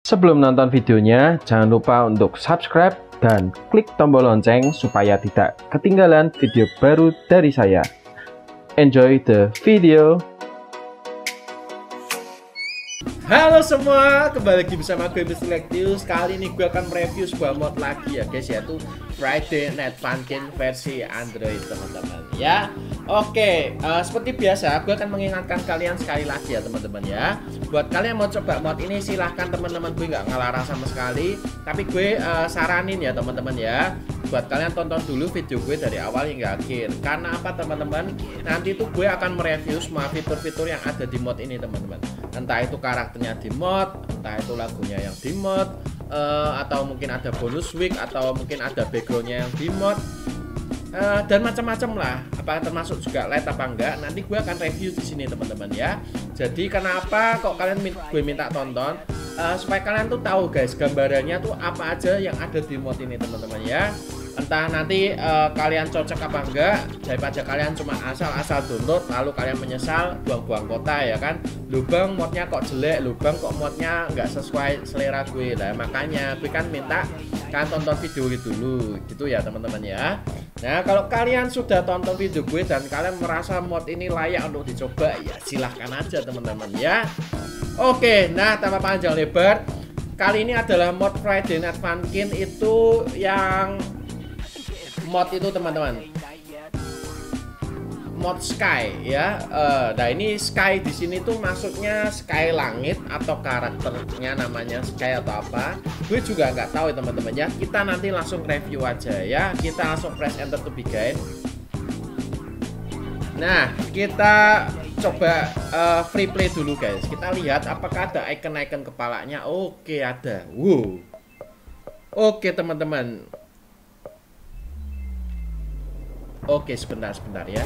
Sebelum nonton videonya, jangan lupa untuk subscribe dan klik tombol lonceng supaya tidak ketinggalan video baru dari saya. Enjoy the video! Halo semua, kembali lagi bersama gue Mr. Lectius. Kali ini gue akan mereview sebuah mod lagi ya guys, yaitu Friday Night Funkin' versi Android teman-teman ya. Oke, seperti biasa gue akan mengingatkan kalian sekali lagi ya teman-teman ya. Buat kalian yang mau coba mod ini silahkan teman-teman, gue nggak ngelarang sama sekali. Tapi gue saranin ya teman-teman ya, buat kalian tonton dulu video gue dari awal hingga akhir. Karena apa teman-teman, nanti tuh gue akan mereview semua fitur-fitur yang ada di mod ini teman-teman. Entah itu karakternya di mod, entah itu lagunya yang di mod, atau mungkin ada bonus week, atau mungkin ada backgroundnya yang di mod, dan macam-macam lah. Apakah termasuk juga light apa enggak? Nanti gue akan review di sini teman-teman ya. Jadi kenapa kok kalian gue minta tonton? Supaya kalian tuh tahu guys, gambarannya tuh apa aja yang ada di mod ini teman-teman ya. Entah nanti kalian cocok apa enggak, daripada kalian cuma asal-asal download lalu kalian menyesal buang-buang kota ya kan. Lubang modnya kok jelek, lubang kok modnya nggak sesuai selera gue lah. Makanya gue kan minta kalian tonton video dulu gitu ya teman-teman ya. Nah kalau kalian sudah tonton video gue dan kalian merasa mod ini layak untuk dicoba, ya silahkan aja teman-teman ya. Oke, nah tanpa panjang lebar, kali ini adalah mod Friday Night Funkin' itu yang mod itu teman-teman, mod sky ya. Nah ini sky di sini tuh maksudnya sky langit atau karakternya namanya sky atau apa, gue juga nggak tahu ya teman-teman ya. Kita nanti langsung review aja ya, kita langsung press enter to begin. Nah kita coba free play dulu guys, kita lihat apakah ada icon-icon kepalanya. Oke ada, wow. Oke teman-teman. Oke, sebentar ya.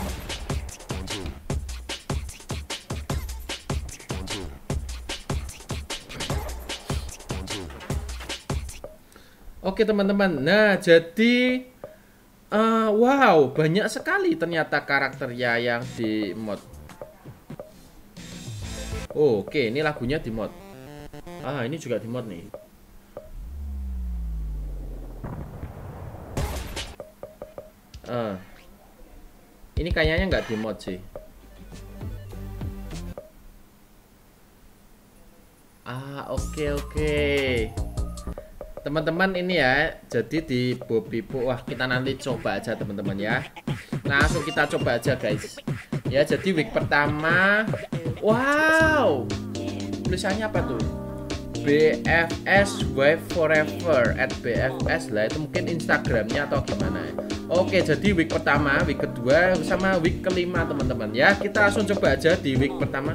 Oke teman-teman. Nah, jadi wow, banyak sekali ternyata karakternya yang di mod. Oke, ini lagunya di mod. Ini juga di mod nih. Ini kayaknya nggak di mod sih. Oke. Teman-teman ini ya, jadi di Bobipo. Wah, kita nanti coba aja teman-teman ya. Langsung kita coba aja guys. Ya, jadi week pertama. Wow. Tulisannya apa tuh? BFS Wave Forever @BFS lah, itu mungkin Instagramnya atau gimana ya. Oke, jadi week pertama, week kedua, sama week kelima teman-teman ya. Kita langsung coba aja di week pertama.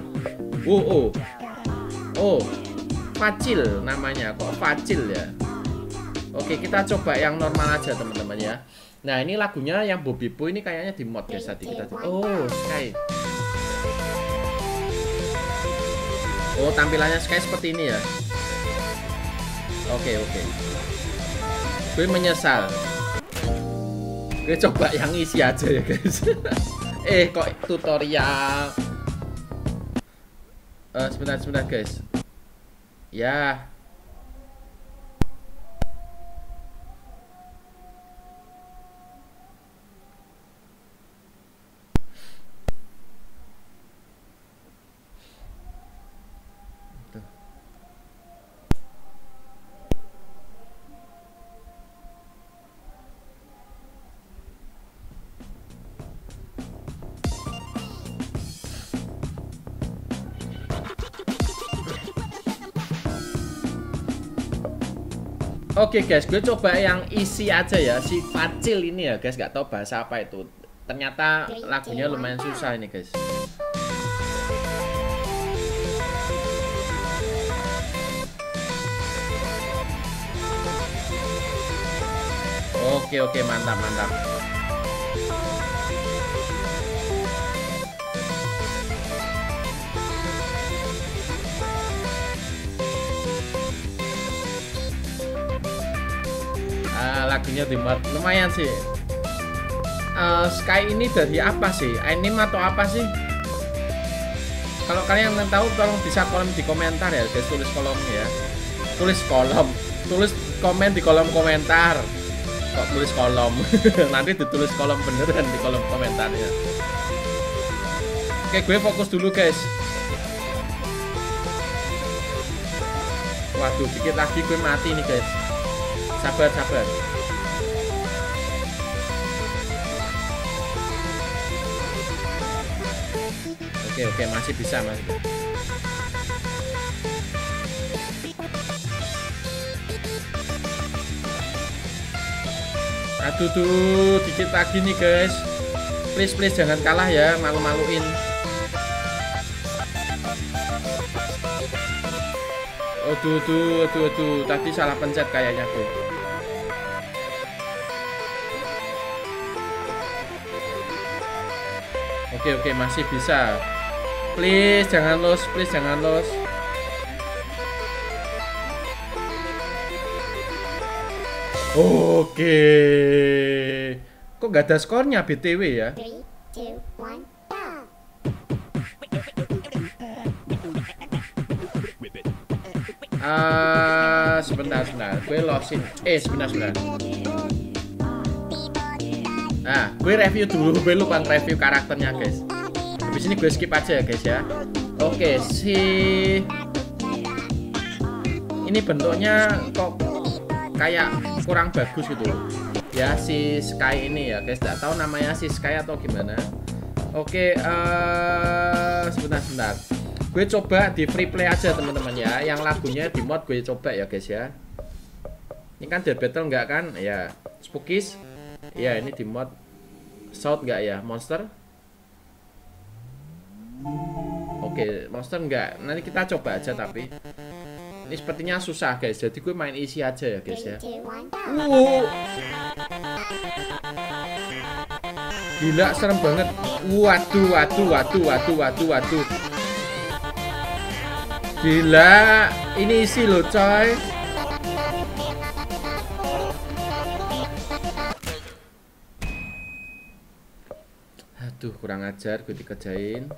Facil namanya, kok Facil ya. Oke, kita coba yang normal aja teman-teman ya. Nah ini lagunya yang Bobipo ini kayaknya di mod guys tadi kita. Sky. Tampilannya Sky seperti ini ya. Oke. Gue menyesal. Gue coba yang isi aja ya guys. Kok tutorial. Sebentar guys. Ya. Oke guys, gue coba yang isi aja ya, si Facil ini ya guys, nggak tahu bahasa apa itu. Ternyata lagunya lumayan susah ini guys. Oke, mantap. Lagunya di mod lumayan sih. Sky ini dari apa sih? Anime atau apa sih? Kalau kalian yang tahu tolong bisa kolom di komentar ya guys, tulis kolomnya ya. Tulis kolom, tulis komen di kolom komentar. Kok tulis kolom? Nanti ditulis kolom beneran di kolom komentarnya. Oke, gue fokus dulu guys. Waduh, dikit lagi gue mati nih guys. Sabar, sabar. Oke, masih bisa mas. Aduh tuh, dikit lagi nih guys. Please jangan kalah ya, malu-maluin. Aduh, tadi salah pencet kayaknya gue. Oke, masih bisa. Please jangan los. Oke. Kok gak ada skornya BTW ya? 3, 2, 1, go! Sebentar. Gue losin. Sebentar. Nah, gue review dulu. Gue lupa review karakternya guys. Habis ini gue skip aja ya guys ya. Oke, ini bentuknya kok kayak kurang bagus gitu ya, si Sky ini ya guys. Tidak tahu namanya si Sky atau gimana. Oke, sebentar. Gue coba di free play aja teman-teman ya. Yang lagunya di mod gue coba ya guys ya. Ini kan Dead Battle enggak kan? Ya, Spookies. Ya, ini di mod Shout enggak ya? Monster. Oke, Monster enggak. Nanti kita coba aja tapi ini sepertinya susah guys. Jadi gue main isi aja ya guys ya. 3, 2, 1, go! Gila, serem banget. Waduh. Gila, ini isi loh coy. Aduh, kurang ajar gue dikerjain.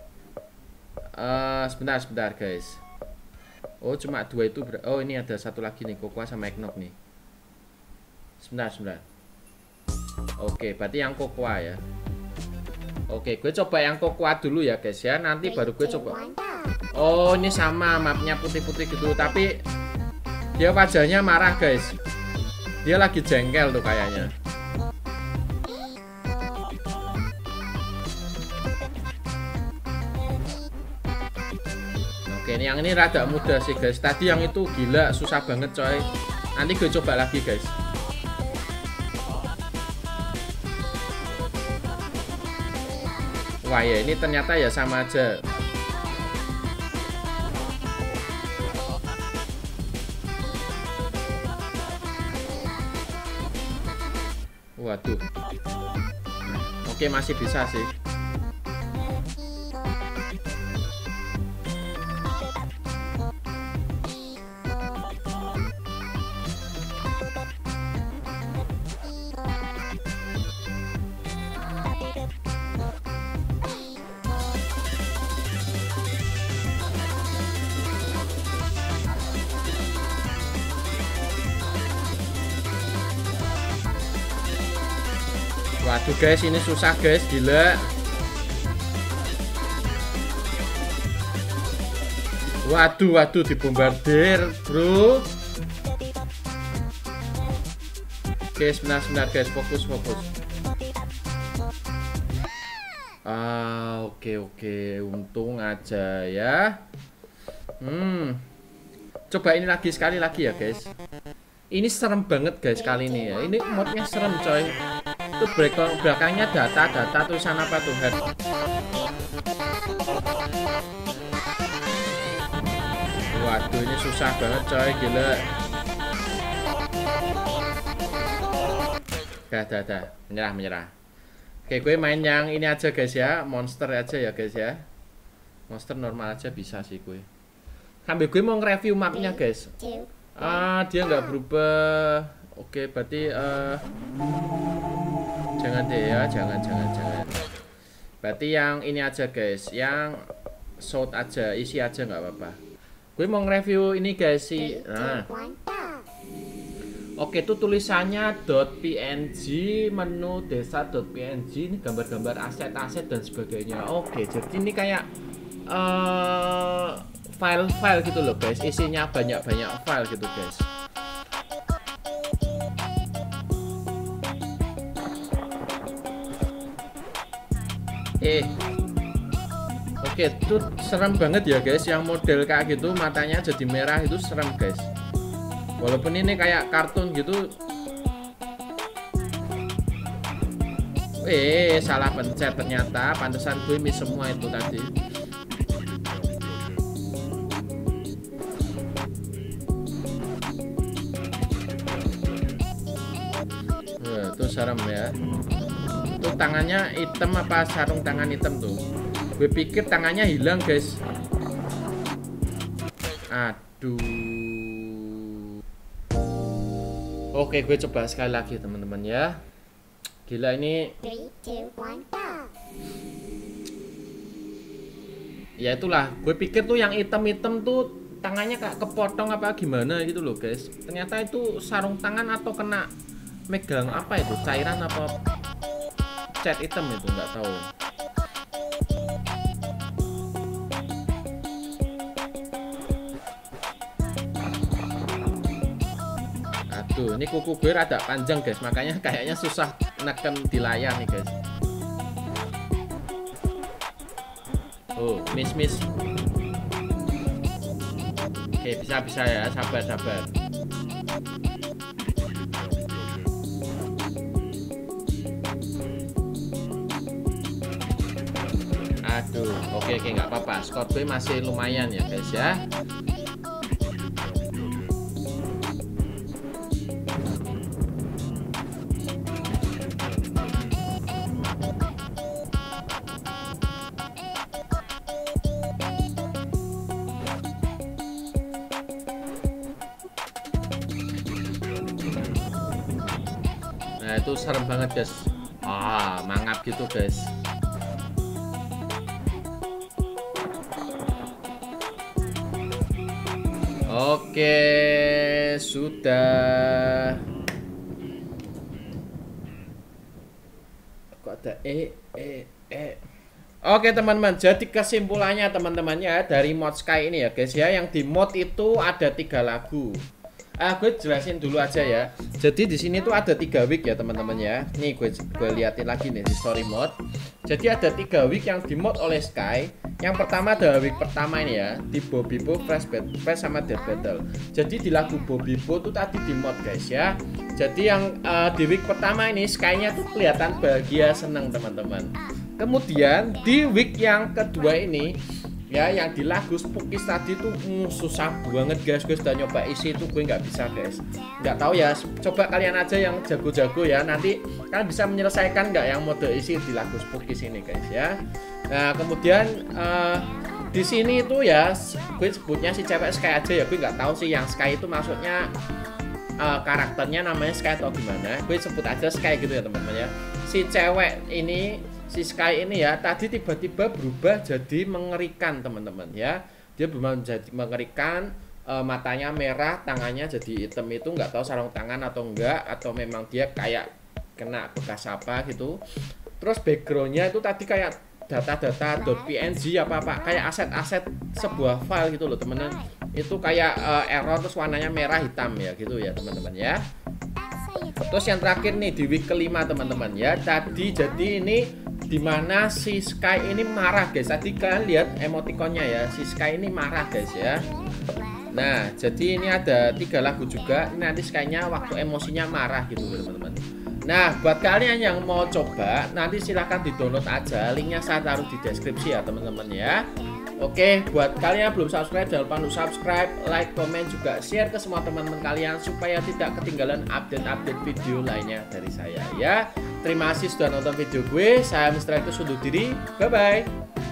Sebentar guys. Oh, cuma 2 itu. Oh, ini ada satu lagi nih, Kokoa sama Eggnog nih. Sebentar. Oke, berarti yang Kokoa ya. Oke, gue coba yang Kokoa dulu ya guys ya. Nanti baru gue coba. Oh, ini sama mapnya putih-putih gitu. Tapi dia wajahnya marah guys. Dia lagi jengkel tuh kayaknya. Oke, ini yang ini rada mudah sih guys. Tadi yang itu gila, susah banget coy. Nanti gue coba lagi guys. Wah ya, ini ternyata ya sama aja. Waduh. Oke, masih bisa sih. Waduh guys, ini susah guys, gila. Waduh, dibombardir bro. Oke, sebentar guys, fokus. Oke, untung aja ya. Coba ini sekali lagi ya guys. Ini serem banget guys kali ini ya. Ini modnya serem coy. Itu belakangnya data tulisan apa tuh? Waduh, ini susah banget coy, gila. Dah, menyerah. Oke, gue main yang ini aja guys ya, monster aja ya guys ya. Monster normal aja bisa sih gue. Sambil gue mau nge-review mapnya guys. Dia nggak berubah. Oke, berarti jangan deh ya, jangan. Berarti yang ini aja guys, yang short aja, isi aja nggak apa-apa. Gue mau nge-review ini guys sih. 3, 2, Nah, 1, go. oke itu tulisannya .png, menu desa.png, ini gambar-gambar aset-aset dan sebagainya. Oke, jadi ini kayak file-file gitu loh guys, isinya banyak-banyak file gitu guys. Oke, itu serem banget ya guys, yang model kayak gitu matanya jadi merah itu serem guys. Walaupun ini kayak kartun gitu. Salah pencet ternyata, pantesan gue miss semua itu tadi. Itu serem ya. Itu tangannya hitam apa sarung tangan hitam tuh? Gue pikir tangannya hilang guys. Aduh. Oke, gue coba sekali lagi teman-teman ya. Gila ini. 3, 2, 1, go. Ya itulah, gue pikir tuh yang hitam-hitam tuh tangannya kayak kepotong apa gimana gitu loh guys. Ternyata itu sarung tangan atau kena megang apa itu, cairan apa cat hitam itu, nggak tahu. Aduh, ini kuku gue rada panjang guys, makanya kayaknya susah neken di layar nih guys. Oh, miss. Oke, bisa ya, sabar. Aduh, oke, nggak apa-apa. Skor gue masih lumayan ya guys ya. Nah itu serem banget guys. Mangap gitu guys. Oke, sudah. Kok ada Oke teman-teman, jadi kesimpulannya teman-teman ya dari mod Sky ini ya guys ya, yang di mod itu ada 3 lagu. Gue jelasin dulu aja ya. Jadi di sini tuh ada 3 week ya teman-teman ya. Nih gue liatin lagi nih di story mode. Jadi ada 3 week yang di mod oleh Sky. Yang pertama adalah week pertama ini ya, di Bobibo, Fresh sama Death Battle. Jadi di lagu Bobibo tuh tadi di mod guys ya. Jadi yang di week pertama ini Sky-nya tuh kelihatan bahagia, seneng teman-teman. Kemudian di week yang kedua ini ya, yang di lagu Spookies tadi tuh susah banget guys. Gue sudah nyoba isi itu, gue nggak bisa guys. Nggak tahu ya, coba kalian aja yang jago-jago ya, nanti kalian bisa menyelesaikan nggak yang mode isi di lagu Spookies ini guys ya. Nah kemudian di sini itu ya, gue sebutnya si cewek Sky aja ya. Gue nggak tahu sih yang Sky itu maksudnya karakternya namanya Sky atau gimana. Gue sebut aja Sky gitu ya teman-teman ya. Si cewek ini, si Sky ini ya, tadi tiba-tiba berubah jadi mengerikan teman-teman ya. Dia berubah menjadi mengerikan, matanya merah, tangannya jadi hitam. Itu nggak tahu sarung tangan atau enggak, atau memang dia kayak kena bekas apa gitu. Terus backgroundnya itu tadi kayak data-data .png apa kayak aset-aset sebuah file gitu loh teman-teman. Itu kayak error, terus warnanya merah hitam ya gitu ya teman-teman ya. Terus yang terakhir nih di week kelima teman-teman ya, tadi jadi ini dimana si Sky ini marah guys. Tadi kalian lihat emotikonnya ya, si Sky ini marah guys ya. Nah jadi ini ada 3 lagu juga. Ini nanti Sky-nya waktu emosinya marah gitu teman-teman. Nah buat kalian yang mau coba, nanti silahkan di download aja, linknya saya taruh di deskripsi ya teman-teman ya. Oke, buat kalian yang belum subscribe, jangan lupa untuk subscribe, like, komen, juga share ke semua teman-teman kalian supaya tidak ketinggalan update-update video lainnya dari saya ya. Terima kasih sudah nonton video gue. Saya Mr. Itu undur diri. Bye-bye.